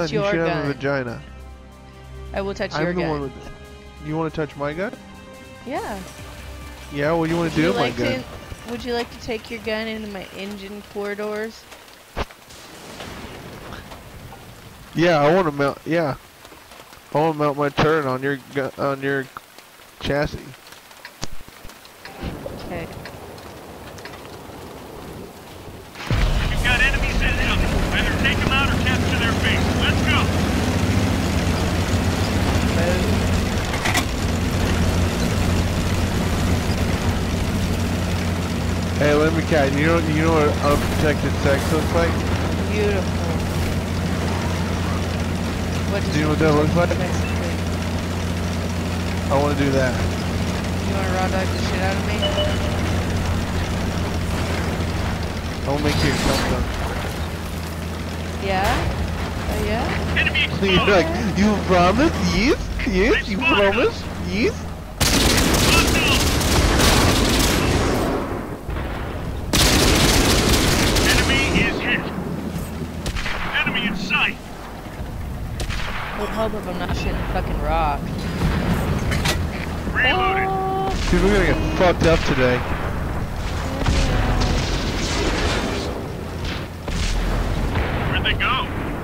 touch your He should have a gun. vagina. I will touch I'm your the gun. one with. You want to touch my gun? Yeah. Yeah. What do you want to do with my gun? Would you like to take your gun into my engine corridors? Yeah, I want to mount. Yeah, I want to mount my turret on your chassis. Okay. You've got enemies in it. Either take them out or capture their base. Let's go. Hey, let me catch. You know what unprotected sex looks like? Beautiful. What Do you know what that looks like? Basically. I want to do that. You want to raw dog the shit out of me? I want to make you come done. Yeah? Oh yeah? Enemy You're exposed. like, you promise? Yes? Yes? You promise? Yes? Hostile. Enemy is hit. Enemy in sight. With hope if I'm not shooting fucking rock. Reloading. Oh, Dude, we're gonna get fucked up today. Where'd they go?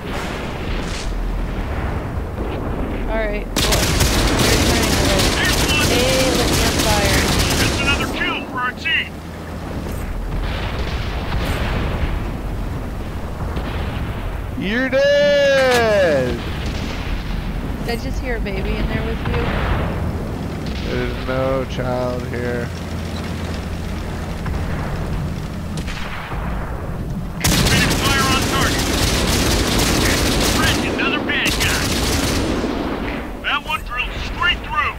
alright. Well, you're turning already. There's one. Hey, let me on fire. That's another kill for our team. You're dead! Did I just hear a baby in there with you? There's no child here. Ready to fire on target. Fred, another bad guy. That one drilled straight through.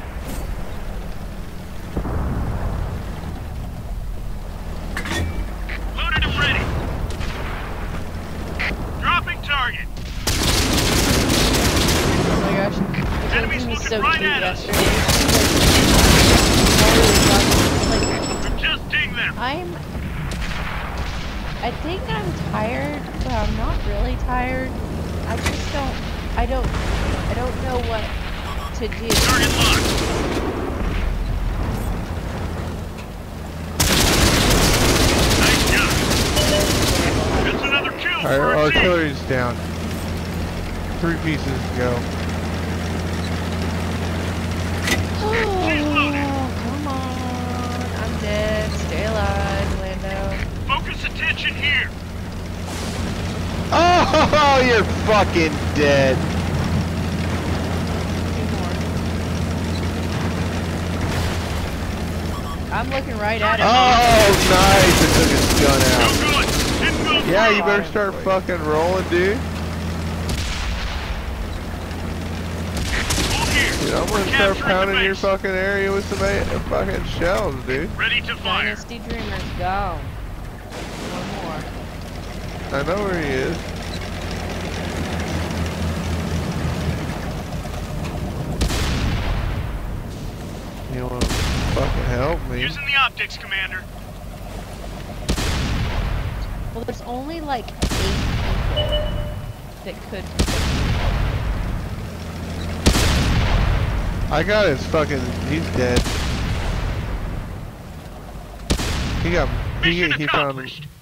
Loaded and ready. Dropping target. Oh my gosh. Enemies It was looking so right cute at us. yesterday. Like, We've just dinged them. I think I'm tired, but I'm not really tired. I just don't know what to do. Target locked. Nice job. That's another kill for Alright, our team. artillery's down. 3 pieces to go. Oh, come on. I'm dead. Stay alive, Lando. Focus attention here. Oh, you're fucking dead. Two more. I'm looking right at him. Oh, nice. It took his gun No out. good. Didn't go Yeah, through. you better start fucking rolling, dude. Hold here. Dude, I'm gonna start Capturing the pounding your base. fucking area with some fucking shells, dude. Ready to fire. Dynasty Dreamers, go. One more. I know where he is. You wanna fucking help me? Using the optics, Commander. Well, there's only like 8 people that could. I got his fucking. He's dead. He got. Mission He found. accomplished.